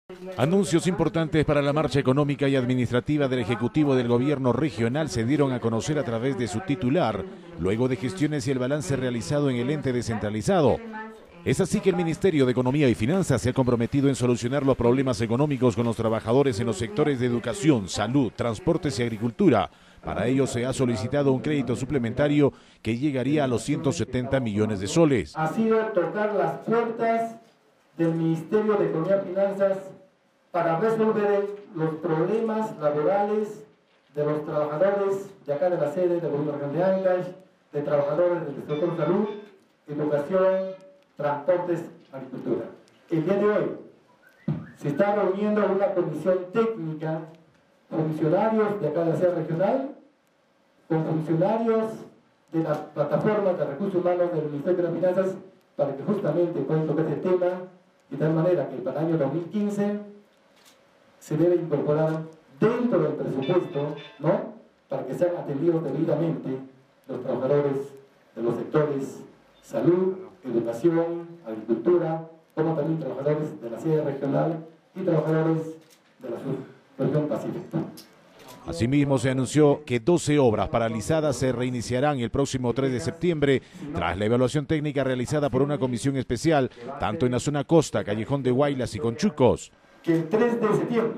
Anuncios importantes para la marcha económica y administrativa del Ejecutivo del Gobierno Regional se dieron a conocer a través de su titular, luego de gestiones y el balance realizado en el ente descentralizado. Es así que el Ministerio de Economía y Finanzas se ha comprometido en solucionar los problemas económicos con los trabajadores en los sectores de educación, salud, transportes y agricultura. Para ello se ha solicitado un crédito suplementario que llegaría a los 170 millones de soles. Ha sido tocar las puertas del Ministerio de Economía y Finanzas para resolver los problemas laborales de los trabajadores de acá de la sede del Gobierno Regional de Ancash, de trabajadores del sector salud, educación, transportes, agricultura. El día de hoy se está reuniendo una comisión técnica, funcionarios de acá de la sede regional, con funcionarios de las plataformas de recursos humanos del Ministerio de Finanzas, para que justamente puedan tocar este tema, de tal manera que para el año 2015 se debe incorporar dentro del presupuesto, ¿no?, para que sean atendidos debidamente los trabajadores de los sectores salud, educación, agricultura, como también trabajadores de la sede regional y trabajadores de la subregión Pacífico. Asimismo, se anunció que 12 obras paralizadas se reiniciarán el próximo 3 de septiembre tras la evaluación técnica realizada por una comisión especial, tanto en la zona costa, Callejón de Huaylas y Conchucos. Que el 3 de septiembre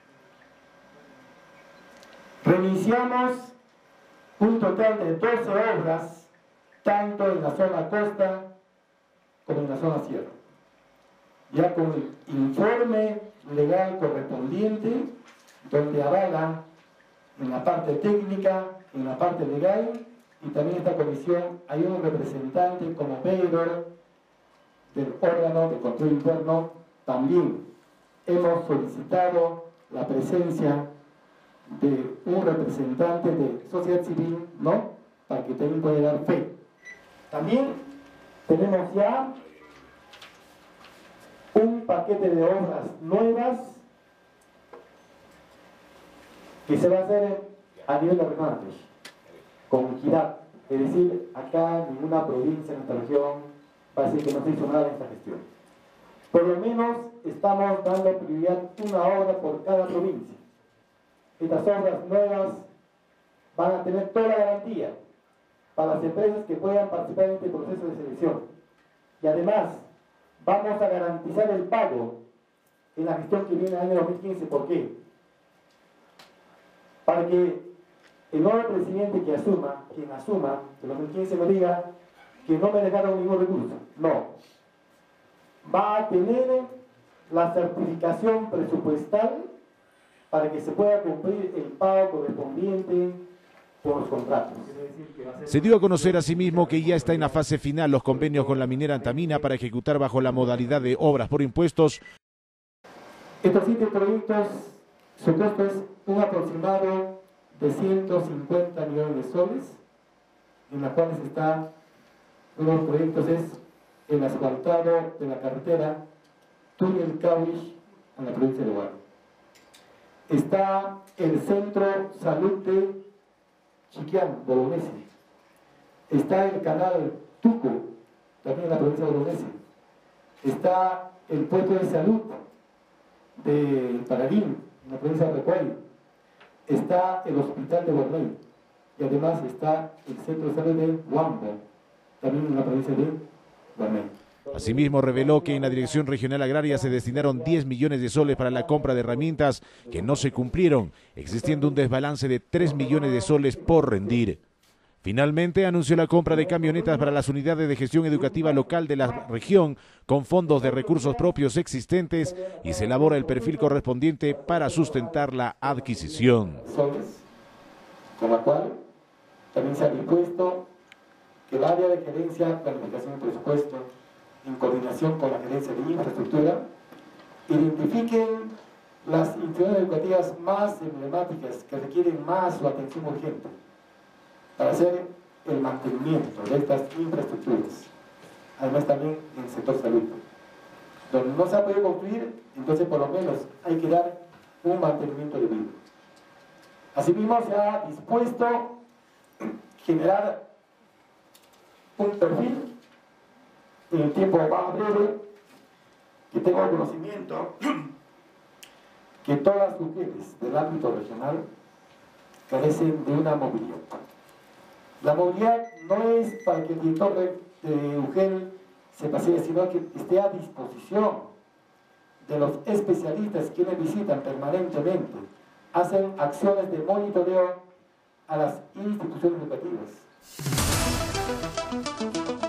reiniciamos un total de 12 obras, tanto en la zona costa como en la zona sierra, ya con el informe legal correspondiente, donde avala en la parte técnica, en la parte legal, y también en esta comisión hay un representante como veedor del órgano de control interno. También hemos solicitado la presencia de un representante de sociedad civil, ¿no?, para que también pueda dar fe. También tenemos ya un paquete de obras nuevas que se va a hacer a nivel de regional, con equidad. Es decir, acá ninguna provincia en nuestra región va a decir que no se hizo nada en esta gestión. Por lo menos estamos dando prioridad una obra por cada provincia. Estas obras nuevas van a tener toda la garantía para las empresas que puedan participar en este proceso de selección. Y además, vamos a garantizar el pago en la gestión que viene en el año 2015. ¿Por qué? Para que el nuevo presidente quien asuma, en 2015 no diga que no me dejaron ningún recurso. No. Va a tener la certificación presupuestal para que se pueda cumplir el pago correspondiente por los contratos. Se dio a conocer asimismo que ya está en la fase final los convenios con la minera Antamina para ejecutar bajo la modalidad de obras por impuestos. Estos 7 proyectos, su costo es un aproximado de 150 millones de soles, en la cual está, uno de los proyectos es el asfaltado de la carretera Túnel-Cahuich en la provincia de Huaral. Está el Centro Salud de Chiquián, Bolognesi. Está el canal Tuco, también en la provincia de Bolognesi. Está el puesto de salud de Pararín, en la provincia de Recuay. Está el hospital de Borneo. Y además está el Centro de Salud de Huambo, también en la provincia de Borneo. Asimismo, reveló que en la Dirección Regional Agraria se destinaron 10 millones de soles para la compra de herramientas que no se cumplieron, existiendo un desbalance de 3 millones de soles por rendir. Finalmente, anunció la compra de camionetas para las unidades de gestión educativa local de la región con fondos de recursos propios existentes y se elabora el perfil correspondiente para sustentar la adquisición. Con la cual también se ha dispuesto que el área de gerencia, planificación y presupuesto, en coordinación con la gerencia de infraestructura, identifiquen las instituciones educativas más emblemáticas que requieren más su atención urgente para hacer el mantenimiento de estas infraestructuras. Además también en el sector salud. Donde no se ha podido concluir, entonces por lo menos hay que dar un mantenimiento debido. Asimismo se ha dispuesto generar un perfil en el tiempo más breve, que tenga conocimiento que todas las mujeres del ámbito regional carecen de una movilidad. La movilidad no es para que el director de UGEL se pasee, sino que esté a disposición de los especialistas que le visitan permanentemente, hacen acciones de monitoreo a las instituciones educativas.